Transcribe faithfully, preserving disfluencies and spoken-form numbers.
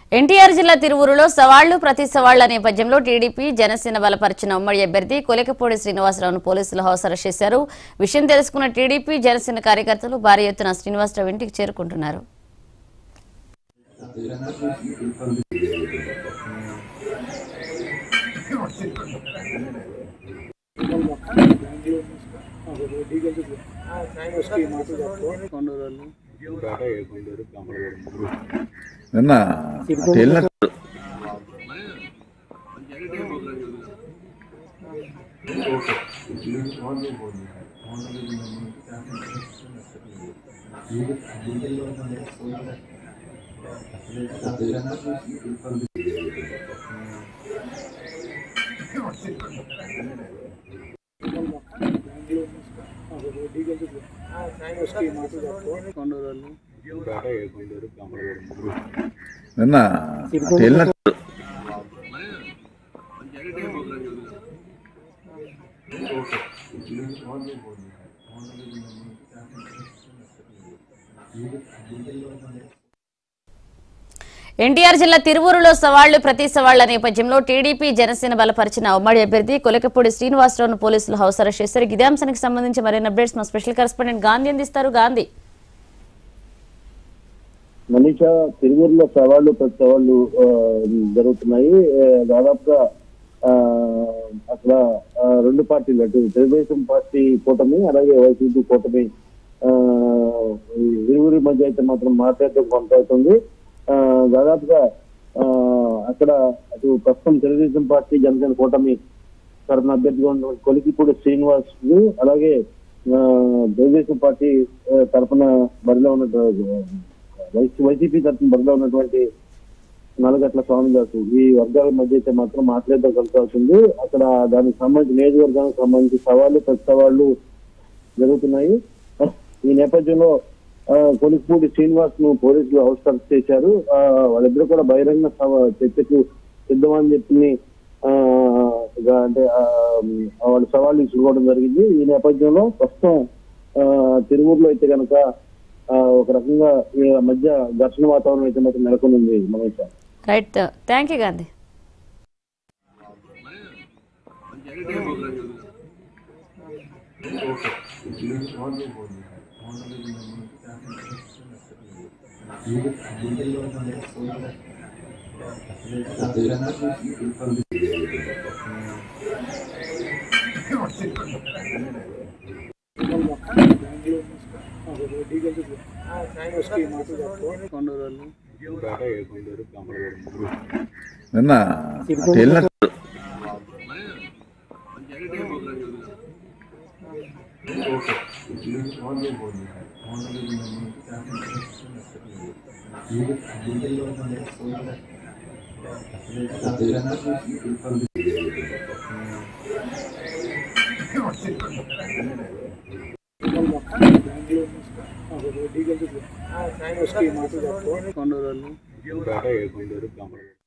ఎన్టీఆర్ జిల్లా తిరువూరులో సవాళ్లు ప్రతి సవాళ్ల నేపథ్యంలో టీడీపీ జనసేన బలపరిచిన ఉమ్మడి అభ్యర్థి కొలికపూడి శ్రీనివాసరావును పోలీసులు హౌస్ అరెస్ట్ చేశారు. విషయం తెలుసుకున్న టీడీపీ జనసేన కార్యకర్తలు భారీ ఎత్తున శ్రీనివాసరావు ఇంటికి చేరుకుంటున్నారు. నిన్న నిన్న ఎన్టీఆర్ జిల్లా తిరువూరులో సవాళ్లు ప్రతి సవాళ్ల నేపథ్యంలో టీడీపీ జనసేన బలపరిచిన ఉమ్మడి అభ్యర్థి కొలికపూడి శ్రీనివాసరావును పోలీసులు హౌస్ అరెస్ట్ చేశారు. ఇదే అంశానికి సంబంధించి మరిన్ని అప్డేట్స్ మా స్పెషల్ కరెస్పాండెంట్ గాంధీ అందిస్తారు. గాంధీ, మనీషా, తిరువూరులో సవాళ్లు ప్రతి సవాళ్లు జరుగుతున్నాయి. దాదాపుగా అక్కడ రెండు పార్టీలు, అటు తెలుగుదేశం పార్టీ కూటమి అలాగే వైసీపీ కూటమి ఇరువురి మధ్య అయితే మాత్రం మాట్లాడటం కొనసాగుతుంది. దాదాపుగా అక్కడ అటు ప్రస్తుతం తెలుగుదేశం పార్టీ జనసేన కూటమి తరఫున అభ్యర్థిగా ఉన్నటువంటి కొలికిపూడి శ్రీనివాస్, అలాగే తెలుగుదేశం పార్టీ తరఫున బరిలో ఉన్నటువంటి వైసీపీ తరఫున బరిలో ఉన్నటువంటి నల్లగట్ల స్వామిదాసు, ఈ వర్గాల మధ్య అయితే మాత్రం మాట్లాడడం కొనసాగుతుంది. అక్కడ దానికి సంబంధించి నియోజకవర్గానికి సంబంధించి సవాళ్లు ప్రతి సవాళ్లు జరుగుతున్నాయి. ఈ నేపథ్యంలో కొలికపూడి శ్రీనివాస్ ను పోలీసులు హౌస్ అరెస్ట్ చేశారు. వాళ్ళిద్దరూ కూడా బహిరంగ చర్చకు సిద్ధమని చెప్పి అంటే వాళ్ళు సవాళ్ళు ఇచ్చుకోవడం జరిగింది. ఈ నేపథ్యంలో ప్రస్తుతం తిరువూరులో అయితే కనుక ఒక రకంగా ఈ మధ్య ఘర్షణ వాతావరణం అయితే మాత్రం నెలకొంది. Manisha, right, thank you Gandhi. నిన్న కొండూరు